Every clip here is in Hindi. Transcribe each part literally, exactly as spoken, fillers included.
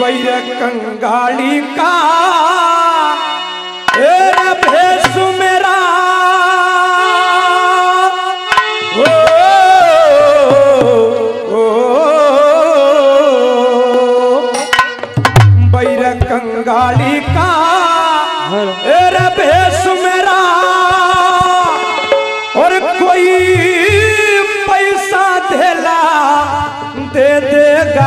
बैर कंगाली का ए भेष मेरा ओ, ओ, बैर कंगाली का ए भेष मेरा और कोई पैसा देला दे देगा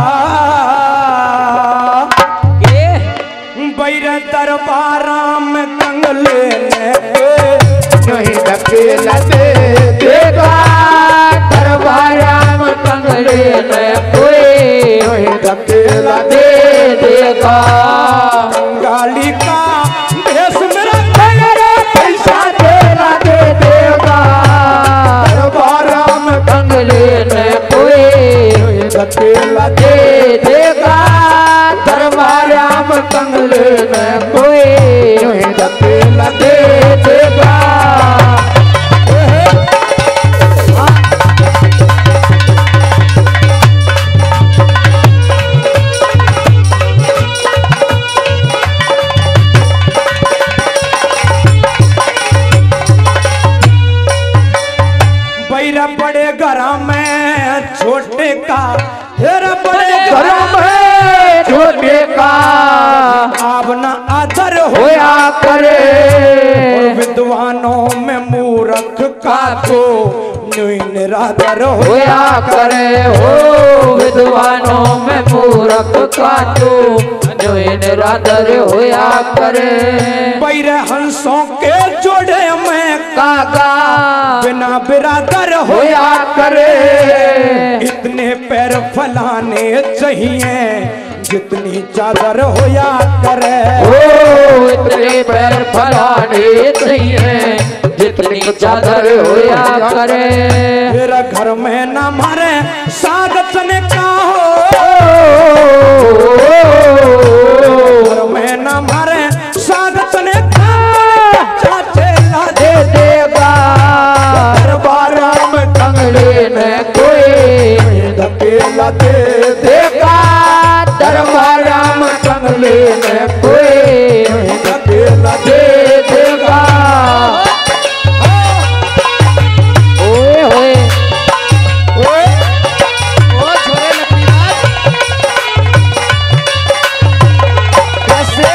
बैर दरबारा में कंगले नहीं धकेला दे देगा दरबारा में कंगले में कोई नहीं धकेला दे देगा कंगाली का भेष मेरा पैसा देला दे देगा दरबारा में कंगले में कोई धकेला दे देगा दरबारा में कंगले में कोई नहीं धकेला दे देगा बैरा बड़े घर में छोटे का हेरा बड़े घर में छोटे का अब न आदर होया करे और विद्वानों में मूर्ख का तो निरादर होया करे हो विद्वानों में मूर्ख का तो निरादर होया करे बैर हंसों के जोड़े में काका बिना बिरादर होया करे इतने पैर फलाने चाहिए जितनी चादर होया करे ओ इतने पैर फलाने चाहिए जितनी चादर होया करे मेरा घर में न मारे सागत ने का घर में न मारे सागत ने का चाचे ला दे देगा दरबारा में कंगले में कोई धकेला दे देगा दरबारा में कंगले में कोई धकेला दे देगा ओए होए ओए ओ छोरे लक्ष्मीनाथ कैसे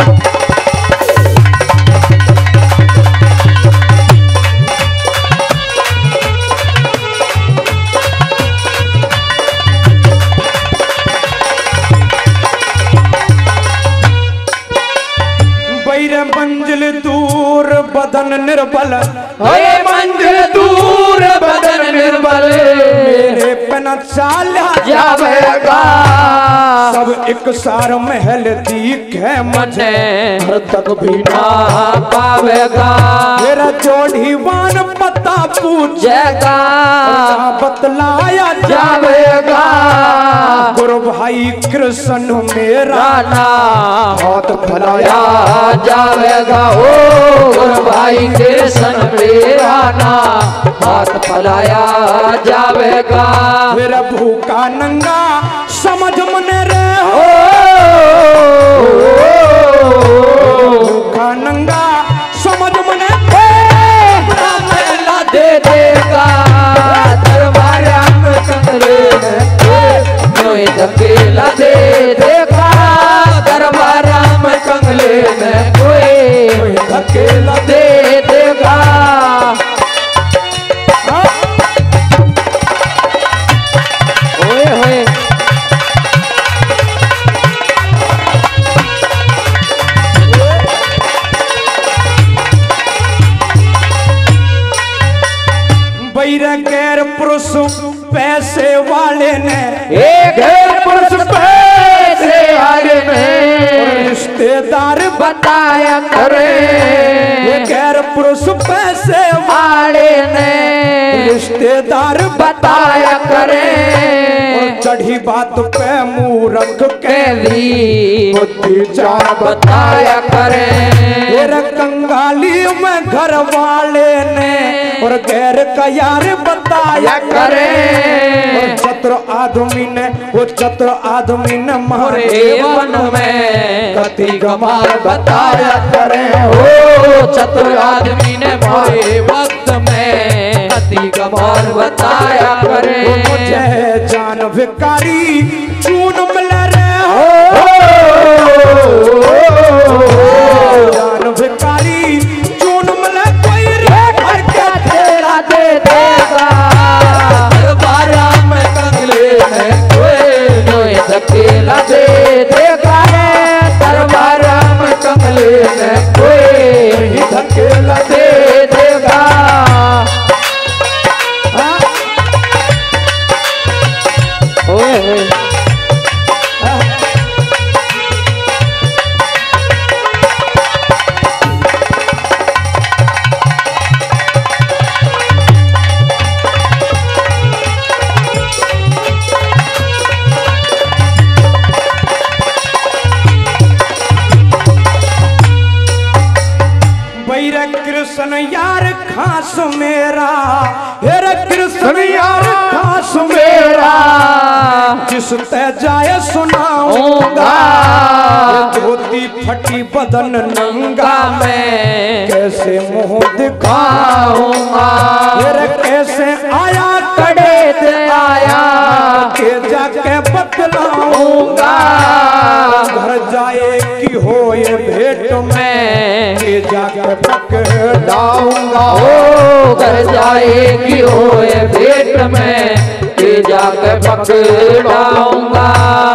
बैर मंजिल दूर बदन निर्बल होए मंजिल दूर बदन निर्बल मेरे पन चाला जावेगा सब एक सार महल दिखे मने हर तक भी ना पावेगा मेरा जोड़ीवान पता पूछेगा बतलाया जावेगा गुरु भाई कृष्ण मेरा राना हाथ फैलाया जावेगा ओ गुरु भाई कृष्ण मेरा ना हाथ फैलाया जावेगा मेरा भूखा नंगा समझ मने रे हो भूखा नंगा समझ मने मेला दे देगा दरबारा में कंगले में कोई धकेला दे देगा दरबारा में कंगले में कोई धकेला दे देगा ओए होए बैर गैर पुरुष पैसे वाले ने एक पुरुष पैसे वाले में रिश्तेदार बताया करे गैर पुरुष पैसे वाले ने रिश्तेदार बताया करे चढ़ी बात पे मूर्ख के ली बुद्धि चार बताया करे मेरे कंगाली में घर वाले ने और गैर का यार बताया करे। करे। चतुर आदमी ने वो चतुर आदमी ने मारे वन में कति कमाल बताया करे। हो चतुर आदमी ने मारे वक्त में कति कमाल बताया करे। मुझे जान भिकारी चून मिल रहे हो, जान भिकारी चून मिले कोई रे घर के तेरा दे देगा। बारा में कंगले में कोई नोए धकेला दे देगा रे। दरबारा में कंगले में कोई धकेला दे देगा। ओए ओए कृष्ण यार खास मेरा, हेरे कृष्ण यार खास मेरा, जिस ते जाए सुनाऊंगा। धोती फटी बदन नंगा मैं कैसे मुंह दिखाऊंगा। हेरे कैसे आया कड़े से आया के जाके बतलाऊंगा। घर जाए कि हो ये भेंट में के जाके पकड़ाऊंगा। ओ घर जाएगी हो ये भेंट में के जाके पकड़ाऊंगा।